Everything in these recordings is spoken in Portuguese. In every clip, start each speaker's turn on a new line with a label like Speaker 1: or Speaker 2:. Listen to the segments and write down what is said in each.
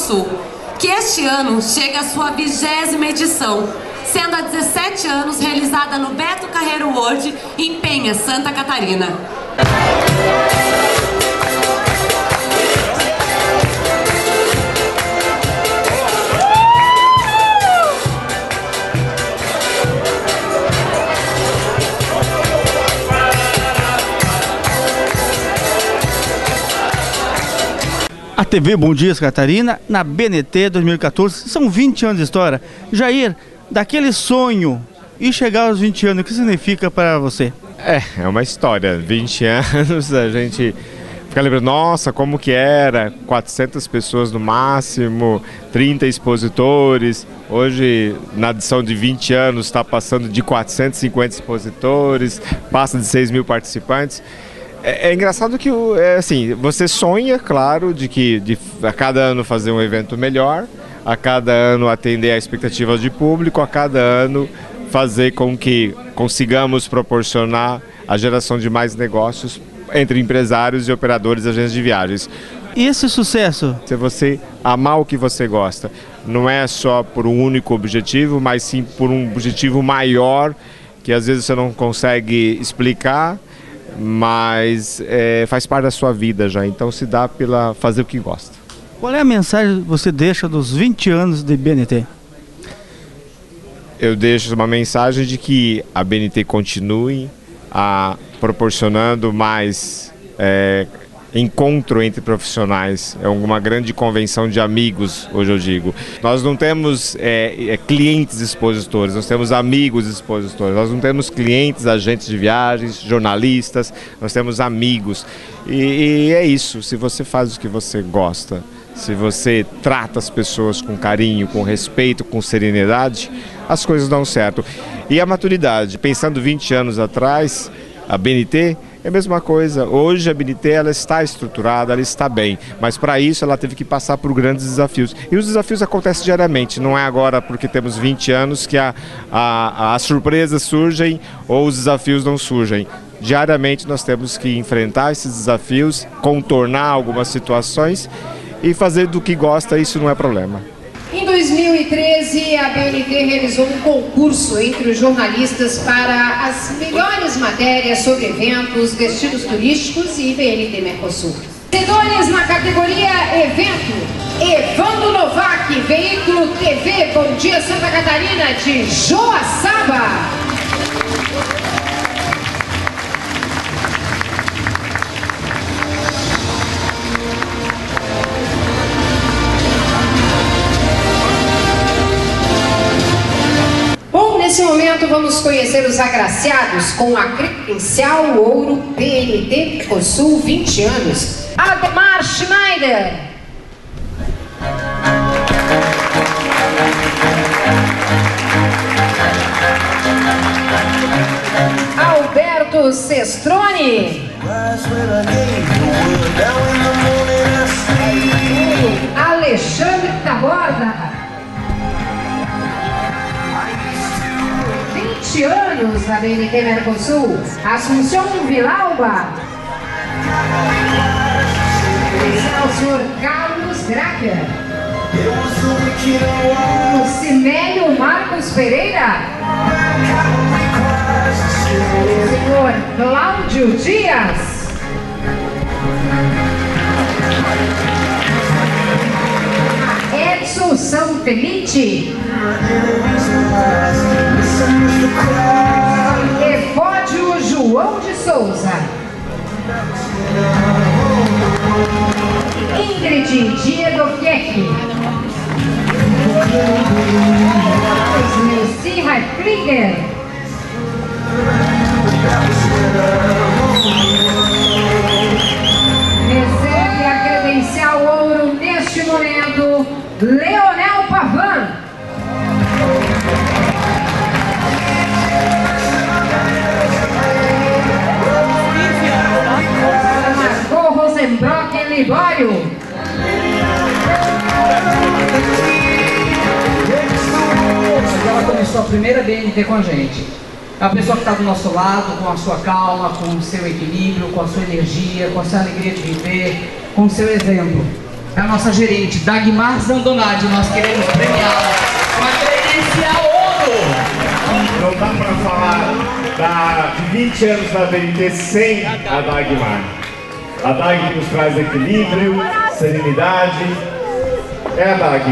Speaker 1: Mercosul, que este ano chega à sua 20ª edição, sendo há 17 anos realizada no Beto Carreiro World, em Penha, Santa Catarina.
Speaker 2: A TV Bom Dia Catarina, na BNT 2014, são 20 anos de história. Jair, daquele sonho e chegar aos 20 anos, o que significa para você?
Speaker 3: É uma história. 20 anos, a gente fica lembrando, nossa, como que era, 400 pessoas no máximo, 30 expositores. Hoje, na edição de 20 anos, está passando de 450 expositores, passa de 6 mil participantes. É engraçado que assim, você sonha, claro, de a cada ano fazer um evento melhor, a cada ano atender a expectativas de público, a cada ano fazer com que consigamos proporcionar a geração de mais negócios entre empresários e operadores de agências de viagens.
Speaker 2: E esse sucesso?
Speaker 3: Se você amar o que você gosta, não é só por um único objetivo, mas sim por um objetivo maior, que às vezes você não consegue explicar, mas faz parte da sua vida já, então se dá pela fazer o que gosta.
Speaker 2: Qual é a mensagem que você deixa dos 20 anos de BNT?
Speaker 3: Eu deixo uma mensagem de que a BNT continue proporcionando mais encontro entre profissionais. É uma grande convenção de amigos, hoje eu digo. Nós não temos clientes expositores, nós temos amigos expositores. Nós não temos clientes, agentes de viagens, jornalistas, nós temos amigos. E é isso, se você faz o que você gosta, se você trata as pessoas com carinho, com respeito, com serenidade, as coisas dão certo. E a maturidade, pensando 20 anos atrás, a BNT é a mesma coisa. Hoje a BNT ela está estruturada, ela está bem, mas para isso ela teve que passar por grandes desafios. E os desafios acontecem diariamente, não é agora porque temos 20 anos que as surpresas surgem ou os desafios não surgem. Diariamente nós temos que enfrentar esses desafios, contornar algumas situações e fazer do que gosta, isso não é problema.
Speaker 4: Em 2013, a BNT realizou um concurso entre os jornalistas para as melhores matérias sobre eventos, destinos turísticos e BNT Mercosul. Vencedores na categoria Evento, Evandro Novak, veículo TV Bom Dia Santa Catarina de Joaçaba. Nesse momento vamos conhecer os agraciados com a credencial Ouro BNT Mercosul 20 anos. Ademar Schneider. Alberto Sestroni. Alexandre Taborda. 20 anos da BNT Mercosul, Assunção Vilauba. O senhor Carlos Gracker. O Cimélio Marcos Pereira. O senhor Cláudio Dias. Edson São Felice. Evódio João de Souza. Ingrid Diedoviec. Lucira Krieger. Recebe a credencial ouro neste momento Leonel Pavan. Margot Rosenbrock Libório.
Speaker 5: Ela começou a primeira BNT com a gente. É uma pessoa que está do nosso lado, com a sua calma, com o seu equilíbrio, com a sua energia, com a sua alegria de viver, com o seu exemplo. é a nossa gerente, Dagmar Zandonati. Nós queremos premiá-la com a credencial ouro.
Speaker 3: Não dá para falar de 20 anos da BNT sem a Dagmar. A Dag que nos traz equilíbrio, serenidade. É a Dag.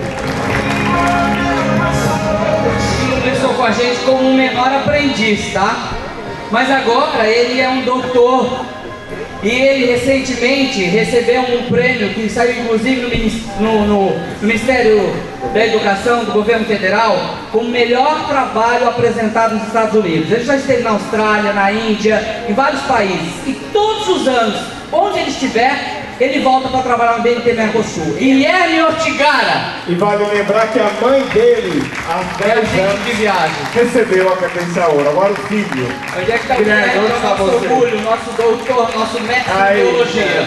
Speaker 5: Ele começou com a gente como um menor aprendiz, tá? Mas agora ele é um doutor. E ele recentemente recebeu um prêmio que saiu inclusive no Ministério da Educação do Governo Federal como melhor trabalho apresentado nos Estados Unidos. Ele já esteve na Austrália, na Índia, em vários países. E todos os anos, onde ele estiver, ele volta para trabalhar no BNT Mercosul. Guilherme Ortigara.
Speaker 3: E vale lembrar que a mãe dele, há 10 anos,
Speaker 5: de viagem,
Speaker 3: recebeu a credencial ouro. Agora o filho.
Speaker 5: Onde é que está o Guilherme? Onde está nosso orgulho, nosso doutor, nosso mestre de biologia.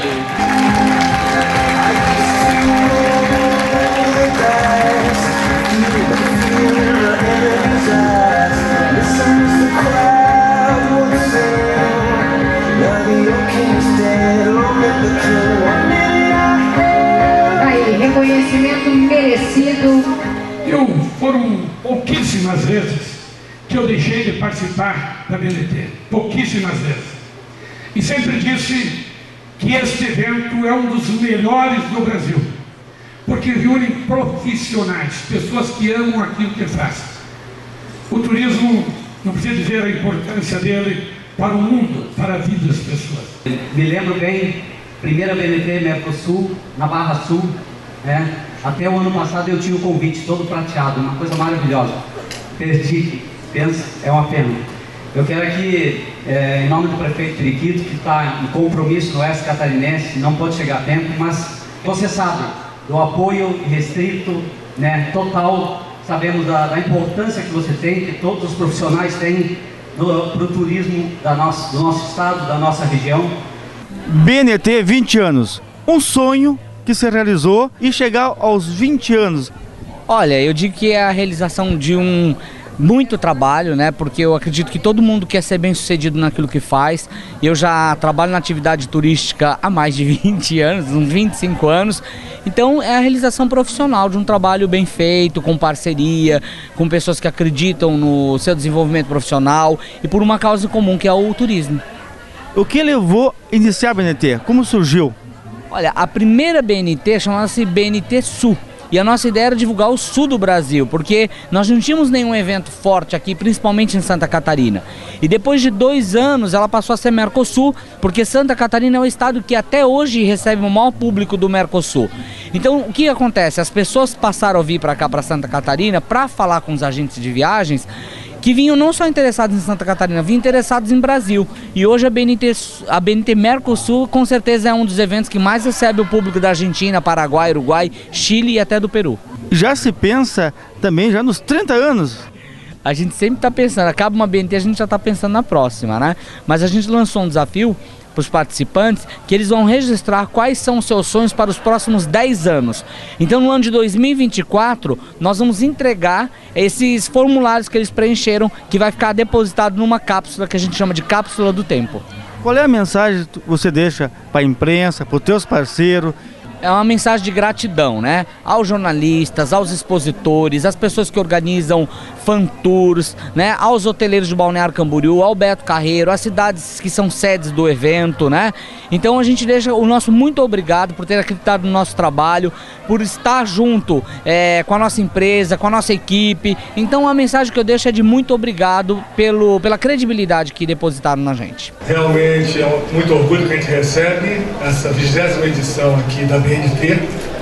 Speaker 4: Aí, reconhecimento merecido.
Speaker 6: Foram pouquíssimas vezes que eu deixei de participar da BNT, pouquíssimas vezes. E sempre disse que este evento é um dos melhores do Brasil, porque reúne profissionais, pessoas que amam aquilo que fazem. O turismo, não precisa dizer a importância dele para o mundo, para a vida das pessoas.
Speaker 5: Me lembro bem, primeira BNT Mercosul, na Barra Sul, né? Até o ano passado eu tinha o convite todo prateado, uma coisa maravilhosa. Perdi, pensa, é uma pena. Eu quero aqui, em nome do prefeito Periquito, que está em compromisso no Oeste Catarinense, não pode chegar a tempo, mas você sabe do apoio restrito, né, total, sabemos da importância que você tem, que todos os profissionais têm para o turismo do nosso estado, da nossa região.
Speaker 2: BNT 20 anos, um sonho que se realizou e chegar aos 20 anos.
Speaker 7: Olha, eu digo que é a realização de muito trabalho, né? Porque eu acredito que todo mundo quer ser bem sucedido naquilo que faz. Eu já trabalho na atividade turística há mais de 20 anos, uns 25 anos. Então é a realização profissional de um trabalho bem feito, com parceria, com pessoas que acreditam no seu desenvolvimento profissional e por uma causa comum, que é o turismo.
Speaker 2: O que levou a iniciar a BNT? Como surgiu?
Speaker 7: Olha, a primeira BNT chamava-se BNT Sul. E a nossa ideia era divulgar o sul do Brasil, porque nós não tínhamos nenhum evento forte aqui, principalmente em Santa Catarina. E depois de 2 anos ela passou a ser Mercosul, porque Santa Catarina é o estado que até hoje recebe o maior público do Mercosul. Então o que acontece? As pessoas passaram a vir para cá, para Santa Catarina, para falar com os agentes de viagens, que vinham não só interessados em Santa Catarina, vinham interessados em Brasil. E hoje a BNT Mercosul com certeza é um dos eventos que mais recebe o público da Argentina, Paraguai, Uruguai, Chile e até do Peru.
Speaker 2: Já se pensa também já nos 30 anos.
Speaker 7: A gente sempre está pensando, acaba uma BNT, a gente já está pensando na próxima, né? Mas a gente lançou um desafio para os participantes, que eles vão registrar quais são os seus sonhos para os próximos 10 anos. Então no ano de 2024, nós vamos entregar esses formulários que eles preencheram, que vai ficar depositado numa cápsula que a gente chama de cápsula do tempo.
Speaker 2: Qual é a mensagem que você deixa para a imprensa, para os teus parceiros?
Speaker 7: É uma mensagem de gratidão, né? Aos jornalistas, aos expositores, às pessoas que organizam fan tours, né? Aos hoteleiros de Balneário Camboriú, ao Beto Carreiro, às cidades que são sedes do evento, né? Então a gente deixa o nosso muito obrigado por ter acreditado no nosso trabalho, por estar junto com a nossa empresa, com a nossa equipe. Então a mensagem que eu deixo é de muito obrigado pela credibilidade que depositaram na gente.
Speaker 8: Realmente é muito orgulho que a gente recebe essa 20ª edição aqui da BNT,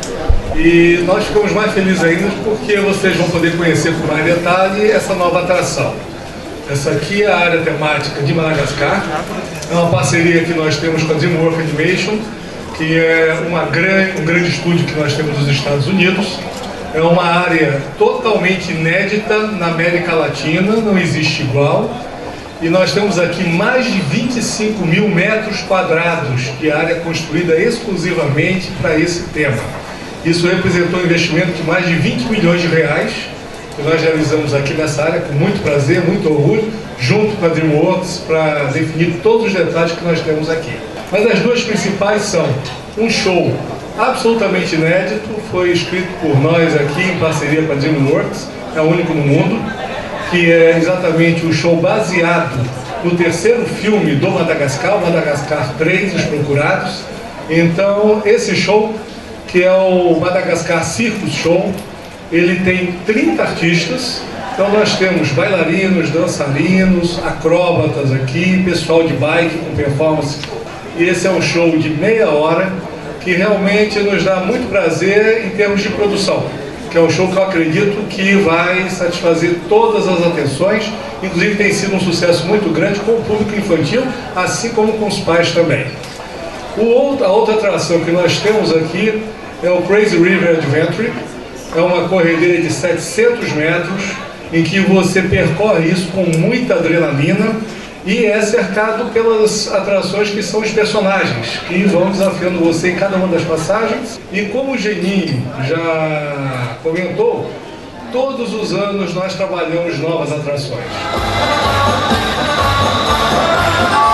Speaker 8: e nós ficamos mais felizes ainda porque vocês vão poder conhecer com mais detalhe essa nova atração. Essa aqui é a área temática de Madagascar, é uma parceria que nós temos com a DreamWorks Animation, que é um grande estúdio que nós temos nos Estados Unidos. É uma área totalmente inédita na América Latina, não existe igual. E nós temos aqui mais de 25 mil metros quadrados de área construída exclusivamente para esse tema. Isso representou um investimento de mais de 20 milhões de reais, que nós realizamos aqui nessa área com muito prazer, muito orgulho, junto com a DreamWorks, para definir todos os detalhes que nós temos aqui. Mas as duas principais são um show absolutamente inédito, foi escrito por nós aqui em parceria com a DreamWorks, é o único no mundo, que é exatamente o show baseado no terceiro filme do Madagascar, Madagascar 3, Os Procurados. Então, esse show, que é o Madagascar Circus Show, ele tem 30 artistas. Então nós temos bailarinos, dançarinos, acróbatas aqui, pessoal de bike com performance. E esse é um show de meia hora que realmente nos dá muito prazer em termos de produção, que é um show que eu acredito que vai satisfazer todas as atenções, inclusive tem sido um sucesso muito grande com o público infantil, assim como com os pais também. A outra atração que nós temos aqui é o Crazy River Adventure, é uma corredeira de 700 metros, em que você percorre isso com muita adrenalina e é cercado pelas atrações que são os personagens, que vão desafiando você em cada uma das passagens. E como o Geninho já comentou, todos os anos nós trabalhamos novas atrações.